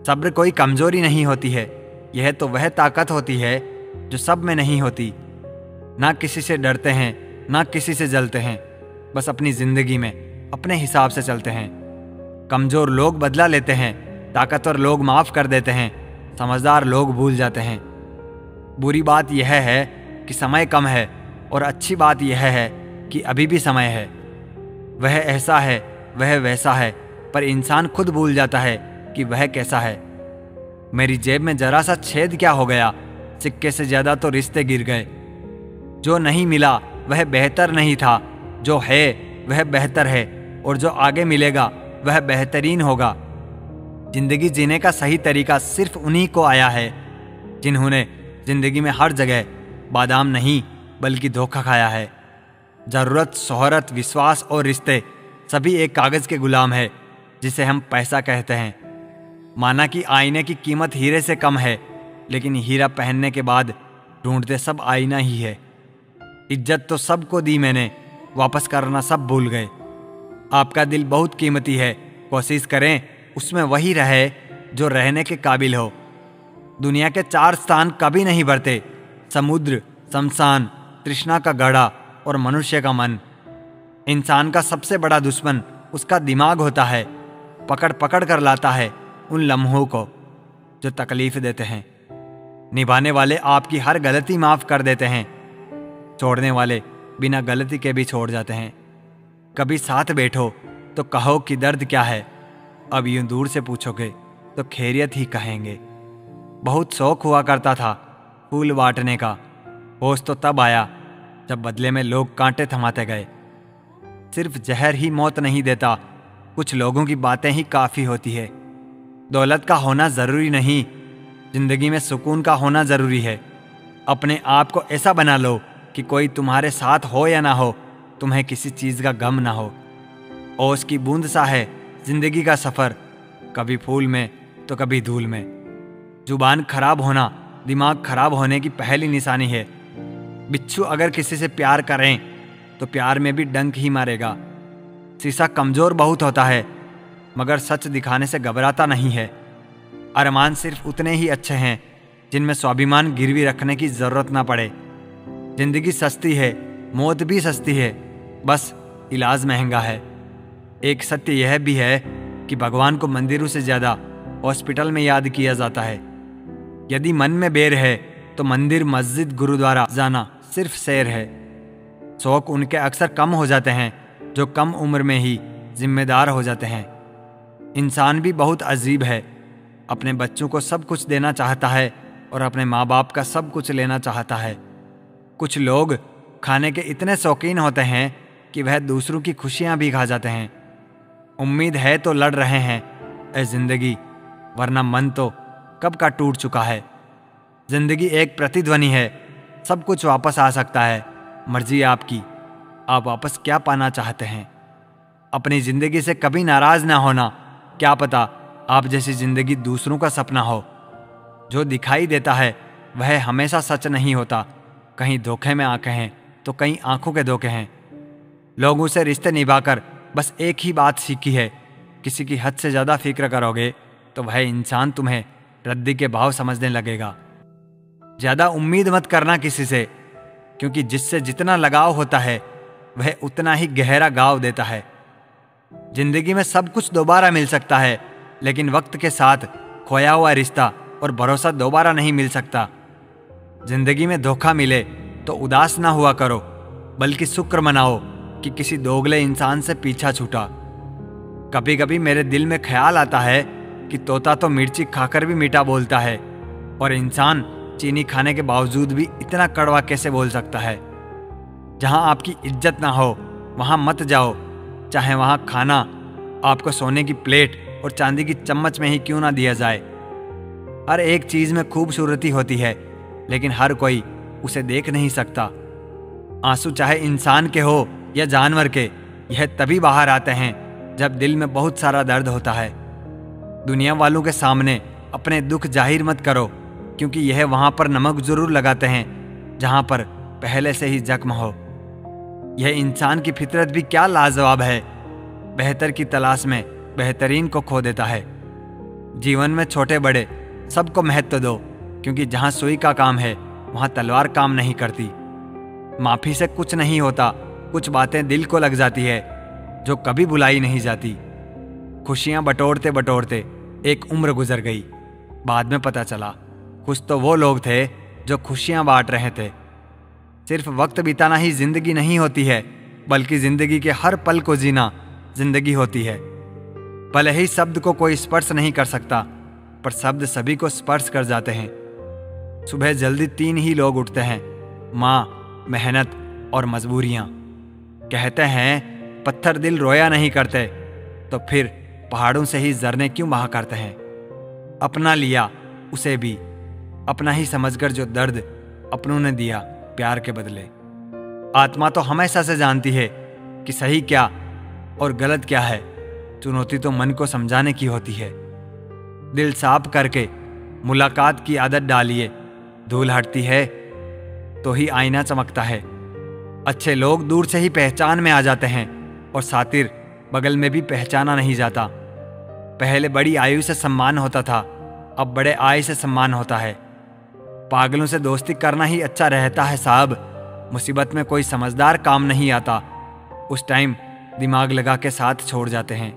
सब्र कोई कमजोरी नहीं होती है, यह तो वह ताकत होती है जो सब में नहीं होती। ना किसी से डरते हैं, ना किसी से जलते हैं, बस अपनी जिंदगी में अपने हिसाब से चलते हैं। कमजोर लोग बदला लेते हैं, ताकतवर लोग माफ कर देते हैं, समझदार लोग भूल जाते हैं। बुरी बात यह है कि समय कम है और अच्छी बात यह है कि अभी भी समय है। वह ऐसा है, वह वैसा है, पर इंसान खुद भूल जाता है कि वह कैसा है। मेरी जेब में जरा सा छेद क्या हो गया, सिक्के से ज्यादा तो रिश्ते गिर गए। जो नहीं मिला वह बेहतर नहीं था, जो है वह बेहतर है, और जो आगे मिलेगा वह बेहतरीन होगा। जिंदगी जीने का सही तरीका सिर्फ उन्हीं को आया है जिन्होंने जिंदगी में हर जगह बादाम नहीं बल्कि धोखा खाया है। जरूरत, शोहरत, विश्वास और रिश्ते सभी एक कागज के गुलाम है जिसे हम पैसा कहते हैं। माना कि आईने की कीमत हीरे से कम है, लेकिन हीरा पहनने के बाद ढूंढते सब आईना ही है। इज्जत तो सबको दी मैंने, वापस करना सब भूल गए। आपका दिल बहुत कीमती है, कोशिश करें उसमें वही रहे जो रहने के काबिल हो। दुनिया के 4 स्थान कभी नहीं भरते, समुद्र, शमशान, तृष्णा का गढ़ा और मनुष्य का मन। इंसान का सबसे बड़ा दुश्मन उसका दिमाग होता है, पकड़ पकड़ कर लाता है उन लम्हों को जो तकलीफ देते हैं। निभाने वाले आपकी हर गलती माफ कर देते हैं, छोड़ने वाले बिना गलती के भी छोड़ जाते हैं। कभी साथ बैठो तो कहो कि दर्द क्या है, अब यूं दूर से पूछोगे तो खैरियत ही कहेंगे। बहुत शौक हुआ करता था फूल बांटने का, होश तो तब आया जब बदले में लोग कांटे थमाते गए। सिर्फ जहर ही मौत नहीं देता, कुछ लोगों की बातें ही काफ़ी होती है। दौलत का होना ज़रूरी नहीं, जिंदगी में सुकून का होना ज़रूरी है। अपने आप को ऐसा बना लो कि कोई तुम्हारे साथ हो या ना हो, तुम्हें किसी चीज़ का गम ना हो। ओस की बूंद सा है जिंदगी का सफ़र, कभी फूल में तो कभी धूल में। जुबान खराब होना दिमाग खराब होने की पहली निशानी है। बिच्छू अगर किसी से प्यार करें तो प्यार में भी डंक ही मारेगा। शीशा कमज़ोर बहुत होता है, मगर सच दिखाने से घबराता नहीं है। अरमान सिर्फ उतने ही अच्छे हैं जिनमें स्वाभिमान गिरवी रखने की ज़रूरत ना पड़े। जिंदगी सस्ती है, मौत भी सस्ती है, बस इलाज महंगा है। एक सत्य यह भी है कि भगवान को मंदिरों से ज़्यादा हॉस्पिटल में याद किया जाता है। यदि मन में बैर है तो मंदिर, मस्जिद, गुरुद्वारा जाना सिर्फ सैर है। शौक उनके अक्सर कम हो जाते हैं जो कम उम्र में ही जिम्मेदार हो जाते हैं। इंसान भी बहुत अजीब है, अपने बच्चों को सब कुछ देना चाहता है और अपने माँ बाप का सब कुछ लेना चाहता है। कुछ लोग खाने के इतने शौकीन होते हैं कि वह दूसरों की खुशियाँ भी खा जाते हैं। उम्मीद है तो लड़ रहे हैं ए जिंदगी, वरना मन तो कब का टूट चुका है। जिंदगी एक प्रतिध्वनि है, सब कुछ वापस आ सकता है, मर्जी आपकी, आप वापस क्या पाना चाहते हैं। अपनी जिंदगी से कभी नाराज ना होना, क्या पता आप जैसी जिंदगी दूसरों का सपना हो। जो दिखाई देता है वह हमेशा सच नहीं होता, कहीं धोखे में आंखें हैं तो कहीं आंखों के धोखे हैं। लोगों से रिश्ते निभाकर बस एक ही बात सीखी है, किसी की हद से ज़्यादा फिक्र करोगे तो वह इंसान तुम्हें रद्दी के भाव समझने लगेगा। ज़्यादा उम्मीद मत करना किसी से, क्योंकि जिससे जितना लगाव होता है वह उतना ही गहरा घाव देता है। जिंदगी में सब कुछ दोबारा मिल सकता है, लेकिन वक्त के साथ खोया हुआ रिश्ता और भरोसा दोबारा नहीं मिल सकता। जिंदगी में धोखा मिले तो उदास ना हुआ करो, बल्कि शुक्र मनाओ कि किसी दोगले इंसान से पीछा छूटा। कभी कभी मेरे दिल में ख्याल आता है कि तोता तो मिर्ची खाकर भी मीठा बोलता है, और इंसान चीनी खाने के बावजूद भी इतना कड़वा कैसे बोल सकता है। जहां आपकी इज्जत ना हो वहां मत जाओ, चाहे वहां खाना आपको सोने की प्लेट और चांदी की चम्मच में ही क्यों ना दिया जाए। हर एक चीज में खूबसूरती होती है, लेकिन हर कोई उसे देख नहीं सकता। आंसू चाहे इंसान के हो या जानवर के, यह तभी बाहर आते हैं जब दिल में बहुत सारा दर्द होता है। दुनिया वालों के सामने अपने दुख जाहिर मत करो, क्योंकि यह वहां पर नमक जरूर लगाते हैं जहां पर पहले से ही जख्म हो। यह इंसान की फितरत भी क्या लाजवाब है, बेहतर की तलाश में बेहतरीन को खो देता है। जीवन में छोटे बड़े सबको महत्व दो, क्योंकि जहाँ सुई का काम है वहाँ तलवार काम नहीं करती। माफ़ी से कुछ नहीं होता, कुछ बातें दिल को लग जाती है जो कभी भुलाई नहीं जाती। खुशियाँ बटोरते बटोरते एक उम्र गुजर गई। बाद में पता चला कुछ तो वो लोग थे जो खुशियाँ बांट रहे थे। सिर्फ वक्त बिताना ही जिंदगी नहीं होती है, बल्कि जिंदगी के हर पल को जीना जिंदगी होती है। भले ही शब्द को कोई स्पर्श नहीं कर सकता, पर शब्द सभी को स्पर्श कर जाते हैं। सुबह जल्दी 3 ही लोग उठते हैं, माँ, मेहनत और मजबूरियाँ। कहते हैं पत्थर दिल रोया नहीं करते, तो फिर पहाड़ों से ही झरने क्यों बहा करते हैं। अपना लिया उसे भी, अपना ही समझकर जो दर्द अपनों ने दिया प्यार के बदले। आत्मा तो हमेशा से जानती है कि सही क्या और गलत क्या है। चुनौती तो मन को समझाने की होती है। दिल साफ करके मुलाकात की आदत डालिए, धूल हटती है तो ही आईना चमकता है। अच्छे लोग दूर से ही पहचान में आ जाते हैं और सातिर बगल में भी पहचाना नहीं जाता। पहले बड़ी आयु से सम्मान होता था, अब बड़े आय से सम्मान होता है। पागलों से दोस्ती करना ही अच्छा रहता है साहब। मुसीबत में कोई समझदार काम नहीं आता, उस टाइम दिमाग लगा के साथ छोड़ जाते हैं।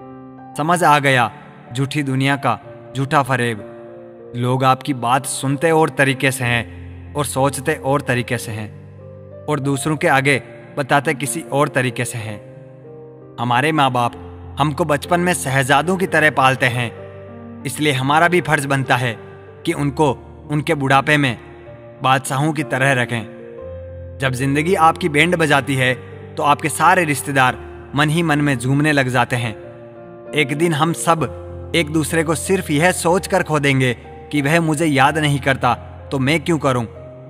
समझ आ गया झूठी दुनिया का झूठा फरेब। लोग आपकी बात सुनते और तरीके से हैं और सोचते और तरीके से हैं, और दूसरों के आगे बताते किसी और तरीके से हैं। हमारे माँ बाप हमको बचपन में शहजादों की तरह पालते हैं, इसलिए हमारा भी फर्ज बनता है कि उनको उनके बुढ़ापे में बादशाहों की तरह रखें। जब जिंदगी आपकी बैंड बजाती है तो आपके सारे रिश्तेदार मन ही मन में झूमने लग जाते हैं। एक दिन हम सब एक दूसरे को सिर्फ यह सोच कर खो देंगे कि वह मुझे याद नहीं करता तो मैं क्यों करूं।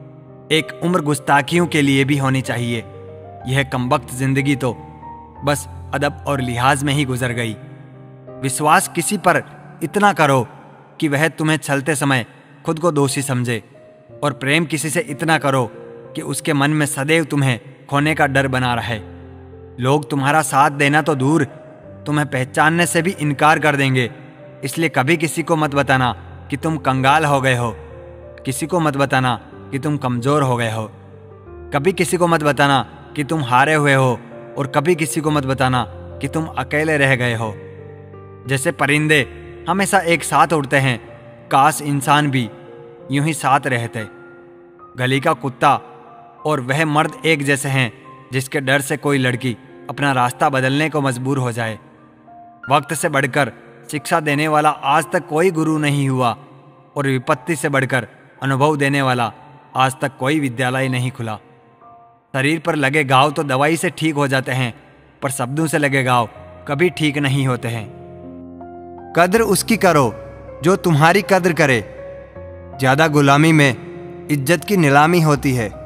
एक उम्र गुस्ताखियों के लिए भी होनी चाहिए। यह कमबख्त जिंदगी तो बस अदब और लिहाज में ही गुजर गई। विश्वास किसी पर इतना करो कि वह तुम्हें चलते समय खुद को दोषी समझे, और प्रेम किसी से इतना करो कि उसके मन में सदैव तुम्हें खोने का डर बना रहे। लोग तुम्हारा साथ देना तो दूर, तुम्हें पहचानने से भी इनकार कर देंगे। इसलिए कभी किसी को मत बताना कि तुम कंगाल हो गए हो, किसी को मत बताना कि तुम कमज़ोर हो गए हो, कभी किसी को मत बताना कि तुम हारे हुए हो, और कभी किसी को मत बताना कि तुम अकेले रह गए हो। जैसे परिंदे हमेशा एक साथ उड़ते हैं, काश इंसान भी यूं ही साथ रहते। गली का कुत्ता और वह मर्द एक जैसे हैं जिसके डर से कोई लड़की अपना रास्ता बदलने को मजबूर हो जाए। वक्त से बढ़कर शिक्षा देने वाला आज तक कोई गुरु नहीं हुआ, और विपत्ति से बढ़कर अनुभव देने वाला आज तक कोई विद्यालय नहीं खुला। शरीर पर लगे घाव तो दवाई से ठीक हो जाते हैं, पर शब्दों से लगे घाव कभी ठीक नहीं होते हैं। कद्र उसकी करो जो तुम्हारी कद्र करे। ज्यादा गुलामी में इज्जत की नीलामी होती है।